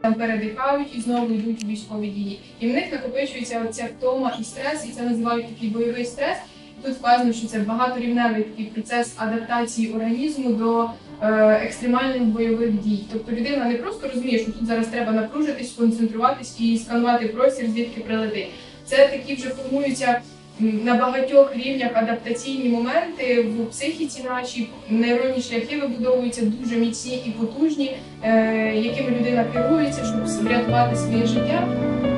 Там передихають і знову йдуть у військові дії. І в них накопичується ця втома і стрес, і це називають такий бойовий стрес. Тут вказано, що це багаторівневий такий процес адаптації організму до екстремальних бойових дій. Тобто людина не просто розуміє, що тут зараз треба напружитись, сконцентруватись і сканувати простір, звідки прилетить. Це такі вже формуються на багатьох рівнях адаптаційні моменти в психіці нашій, нейронні шляхи вибудовуються дуже міцні і потужні, якими людина керується, щоб врятувати своє життя.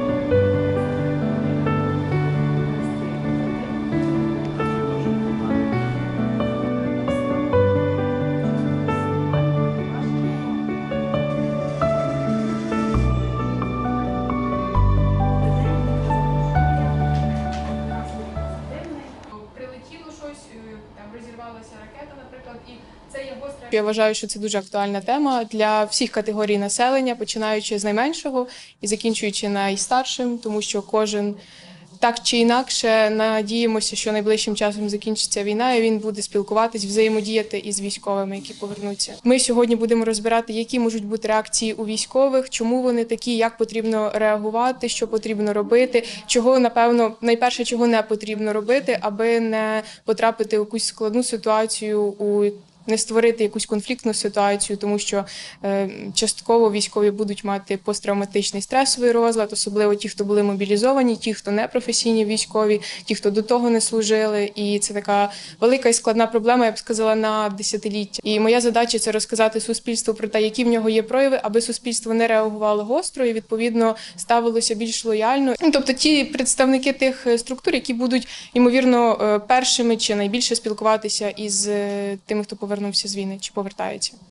Розірвалася ракета, наприклад, і це є гостра. Я вважаю, що це дуже актуальна тема для всіх категорій населення, починаючи з найменшого і закінчуючи найстаршим, тому що кожен так чи інакше надіємося, що найближчим часом закінчиться війна, і він буде спілкуватись, взаємодіяти із військовими, які повернуться. Ми сьогодні будемо розбирати, які можуть бути реакції у військових, чому вони такі, як потрібно реагувати, що потрібно робити, чого, напевно, найперше, чого не потрібно робити, аби не потрапити в якусь складну ситуацію, не створити якусь конфліктну ситуацію, тому що частково військові будуть мати посттравматичний стресовий розлад, особливо ті, хто були мобілізовані, ті, хто не професійні військові, ті, хто до того не служили. І це така велика і складна проблема, я б сказала, на десятиліття. І моя задача – це розказати суспільству про те, які в нього є прояви, аби суспільство не реагувало гостро і, відповідно, ставилося більш лояльно. Тобто ті представники тих структур, які будуть, ймовірно, першими чи найбільше спілкуватися із тими, хто повернувся з війни чи повертається.